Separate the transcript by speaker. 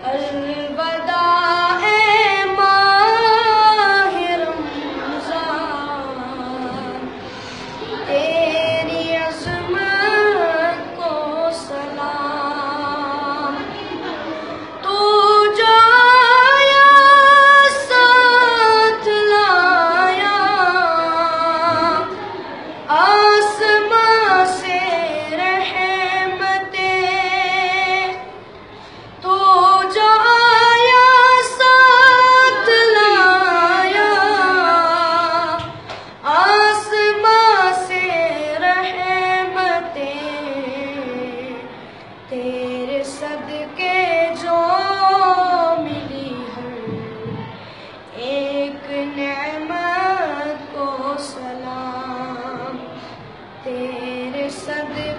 Speaker 1: الوداع اے ماہ رمضان، تیری عظمت کو سلام۔ تو جو آیا ساتھ لایا، آسمان سے رحمتیں، تو جو آیا ساتھ لایا، آسمان سے رحمتیں، تیرے صدقے جو ملی ہر ایک نعمت کو سلام، تیرے صدقے